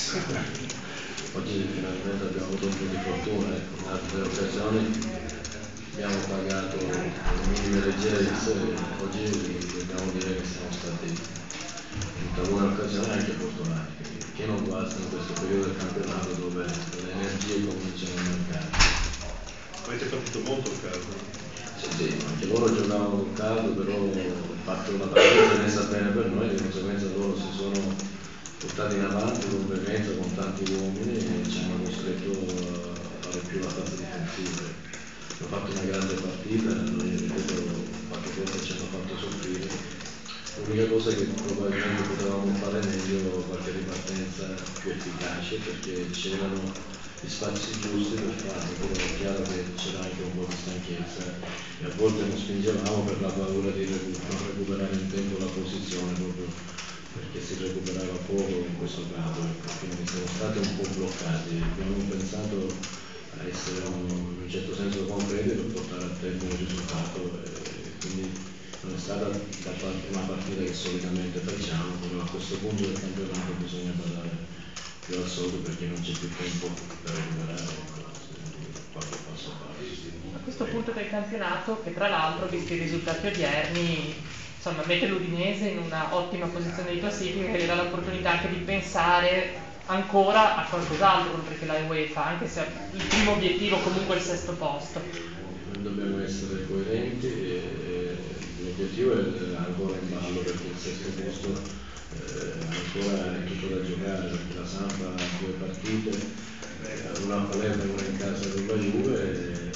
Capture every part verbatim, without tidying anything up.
Oggi finalmente abbiamo avuto un po' di fortuna, ecco. In altre occasioni abbiamo pagato le minime leggerezze e oggi dobbiamo dire che siamo stati in talune occasioni anche fortunati, che non guasta in questo periodo del campionato dove le energie cominciano a mancare. Avete partito molto il caldo? Sì, sì, anche loro giocavano col caldo, però il fatto che la partita si è messa bene per noi, di conseguenza loro si sono portati in avanti con veemenza, con tanti uomini e ci hanno costretto a fare più la fase difensiva. Hanno fatto una grande partita, noi ripeto, qualche volta ci hanno fatto soffrire. L'unica cosa è che probabilmente potevamo fare meglio qualche ripartenza più efficace perché c'erano gli spazi giusti per farlo, però è chiaro che c'era anche un po' di stanchezza e a volte non spingevamo per la paura di recu- non recuperare in tempo la posizione proprio perché si recuperava poco in questo caso, ecco. Quindi siamo stati un po' bloccati, abbiamo pensato a essere un, in un certo senso concreti per portare a termine il risultato e quindi non è stata da parte una partita che solitamente facciamo, però a questo punto del campionato bisogna badare più al solito perché non c'è più tempo per recuperare, ecco, qualche passo fare. A questo punto del campionato, che tra l'altro, visti i risultati odierni, insomma, mette l'Udinese in una ottima posizione di classifica e le dà l'opportunità anche di pensare ancora a qualcos'altro oltre che la UEFA, anche se il primo obiettivo comunque è il sesto posto. Noi dobbiamo essere coerenti e l'obiettivo è ancora in ballo perché il sesto posto eh, ancora è tutto da giocare perché la Samp ha due partite, eh, una a Palermo e una in casa con la Juve e,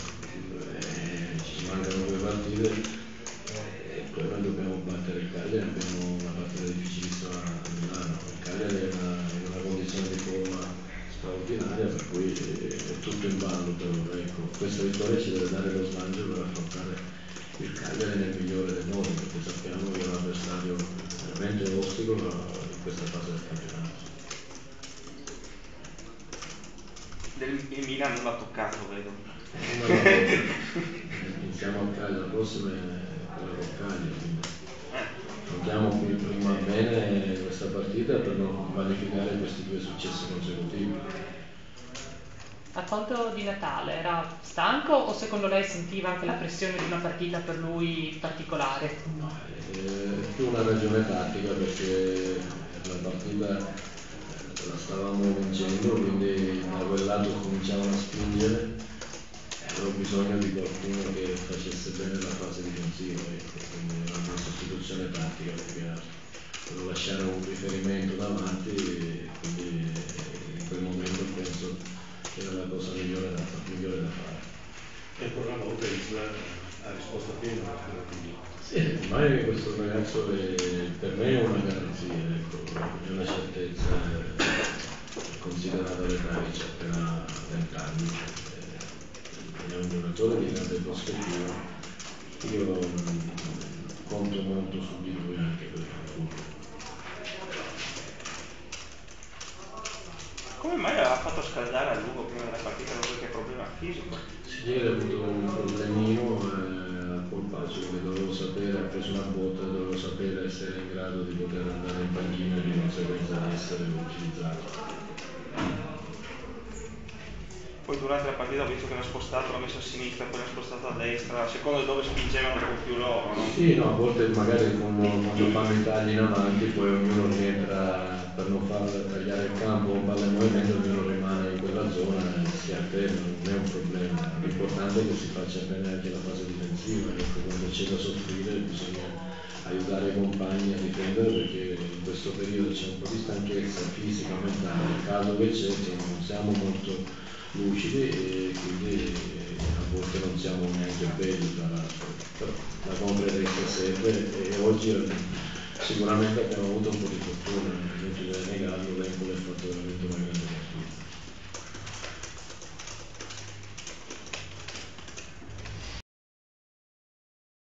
e ci mancano due partite e poi noi dobbiamo battere il Cagliari, abbiamo una partita difficilissima a Milano, il Cagliari è una, in una condizione di forma straordinaria per cui è, è tutto in ballo però, ecco, questa vittoria ci deve dare lo slancio per affrontare il Cagliari nel migliore dei modi perché sappiamo che è un avversario veramente ostico in questa fase del campionato. Il Milan non l'ha toccato, vedo. Iniziamo a Cagliari, la prossima è quella con Cagliari, quindi affrontiamo prima bene questa partita per non vanificare questi due successi consecutivi. A conto di Natale era stanco o secondo lei sentiva anche la pressione di una partita per lui particolare? È più una ragione tattica perché la partita la stavamo vincendo, quindi da quel lato cominciavano a spingere e avevo bisogno di qualcuno che facesse bene la fase difensiva, ecco, quindi era una sostituzione tattica più che altro. Devo lasciare un riferimento davanti e quindi in quel momento penso che era la cosa migliore da, migliore da fare. E ancora una volta Isla ha risposto pieno. Sì, ormai questo ragazzo è, per me è una garanzia, ecco, è una certezza, eh, considerata l'età che c'ha appena venti anni, eh, è un giocatore di grande prospettiva. Io mh, conto molto su di lui anche per il futuro. Come mai aveva fatto scaldare a lungo prima della partita? Non perché problema fisico? Sì, ieri ha avuto un problemino eh, al polpaccio che dovevo sapere, ha preso una botta, dovevo sapere essere in grado di poter andare in panchina e di conseguenza di essere utilizzato. Poi durante la partita ho visto che l'ha spostato, l'ha messo a sinistra, poi l'ha spostato a destra, a seconda di dove spingevano un po' più loro, no? Sì, no, a volte magari quando, quando fanno i tagli in avanti poi ognuno rientra per non far tagliare il campo con palla in movimento, ognuno rimane in quella zona e si alterna, non è un problema. L'importante è che si faccia bene anche la fase difensiva, ecco, quando c'è da soffrire bisogna aiutare i compagni a difendere perché in questo periodo c'è un po' di stanchezza fisica, mentale, il caldo che c'è, insomma, non siamo molto lucidi e quindi a volte non siamo neanche belli tra l'altro, però la concretezza serve e oggi sicuramente abbiamo avuto un po' di fortuna.